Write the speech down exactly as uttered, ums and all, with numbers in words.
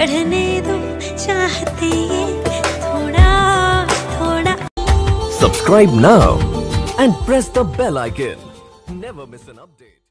बढ़ने दो चाहते ये थोड़ा थोड़ा। Subscribe now and press the bell icon. Never miss an update.